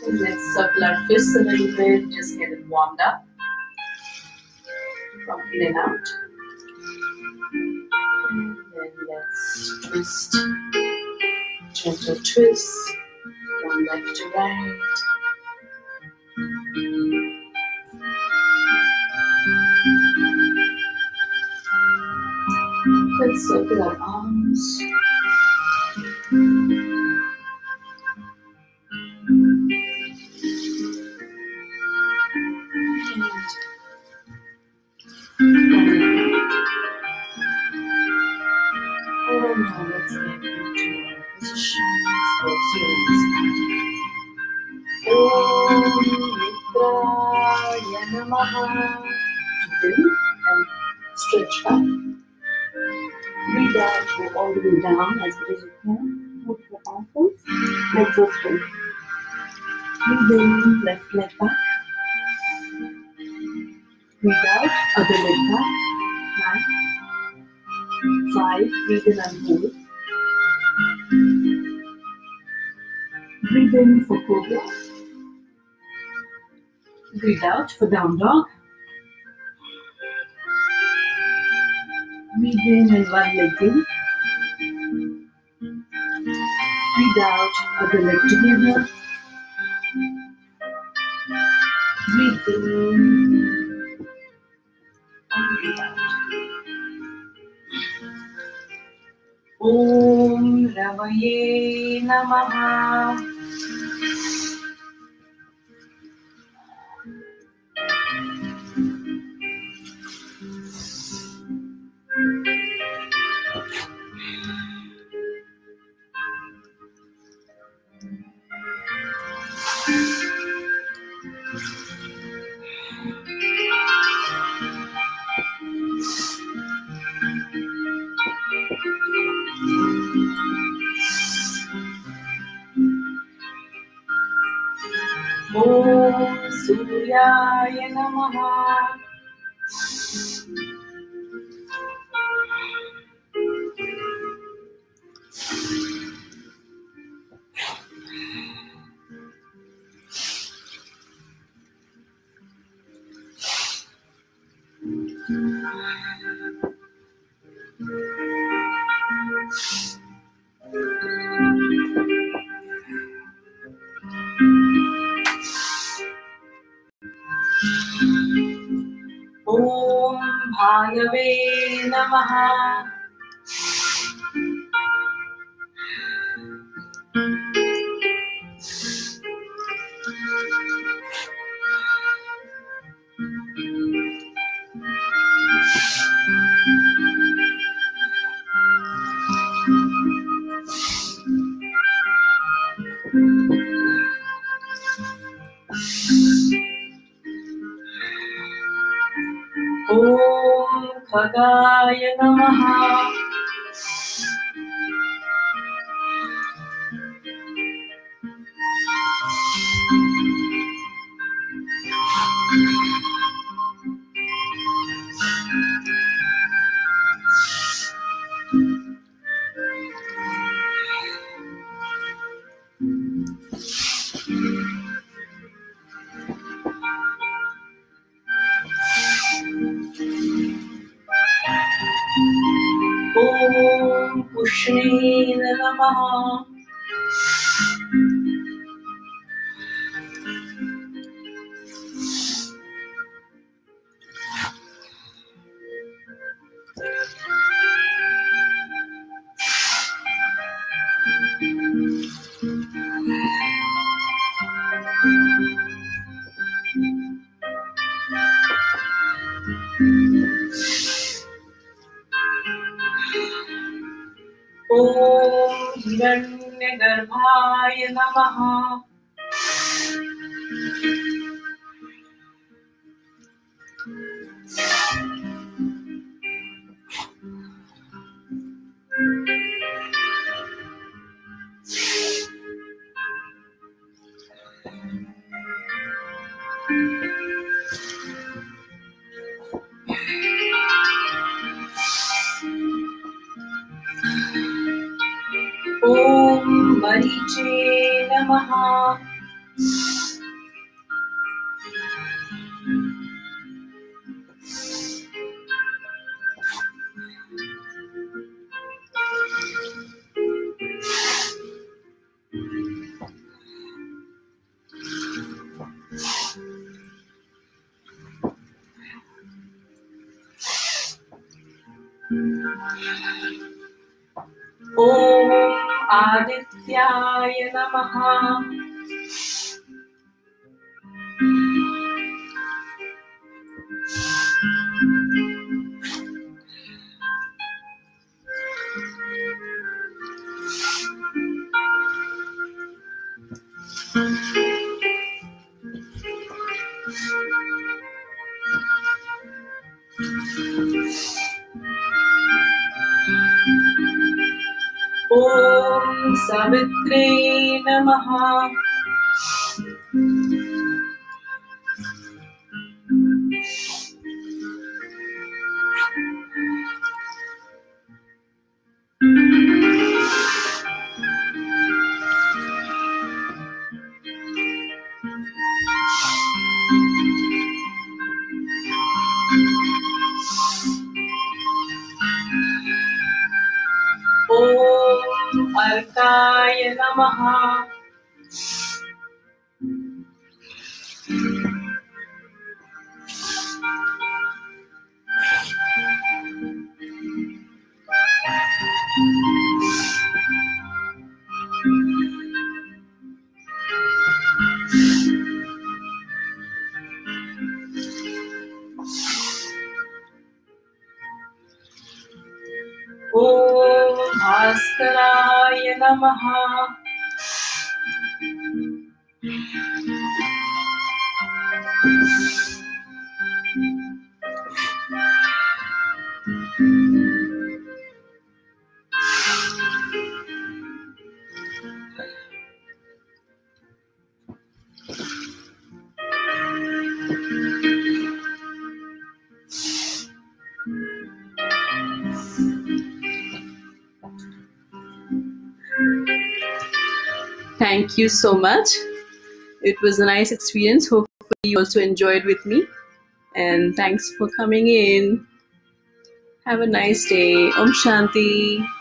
Let's circle our fists a little bit, just get it warmed up from in and out. And then let's twist, gentle twist, from left to right. Let's circle our arms. And now let's get into our position for spine. Om Mitraya Namaha. Breathe in and stretch back. Breathe out, go all the way down as good as you can. Move your ankles, legs are straight. Breathe in, left leg back. Breathe out, other leg back. 9, 5, breathe in and hold. Breathe in for cobra. Breathe out for down dog. Breathe in and one leg in. Breathe out, other leg together. Breathe in and breathe out. Om Ravaye Namaha. Om Suryaya Namaha. Om Bhagave Namaha. Om Khagaya Namaha. Om Pushni Namaha. Om Hiranyagarbhaya Namaha. Om Mariche Namaha. Om Adityaya Namaha. Om Savitre Namaha. Om Arkaya Namaha. Om Bhaskaraya Namaha. Thank you so much. It was a nice experience. Hopefully you also enjoyed with me. And thanks for coming in. Have a nice day. Om Shanti.